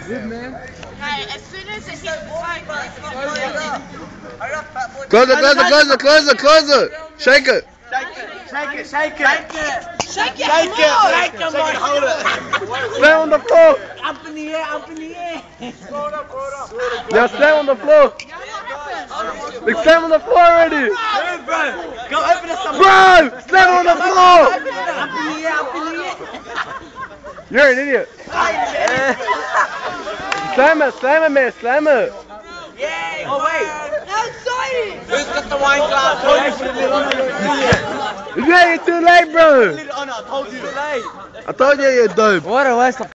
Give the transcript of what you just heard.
Good, man. Hey, as soon as it hits the table, it's not going. Close it. Shake it. Shake it. Shake it, Hold it. Slam on the floor. Up in the air. Now slam on the floor. Big slam on the floor already. Go open it some. Bro, slam on the floor. Up in the air. You're an idiot. Slam it, man, slam it. Oh wait. Who's got the wine glass? Yeah, you're too late, bro. I told you. I told you you're dope. What a waste of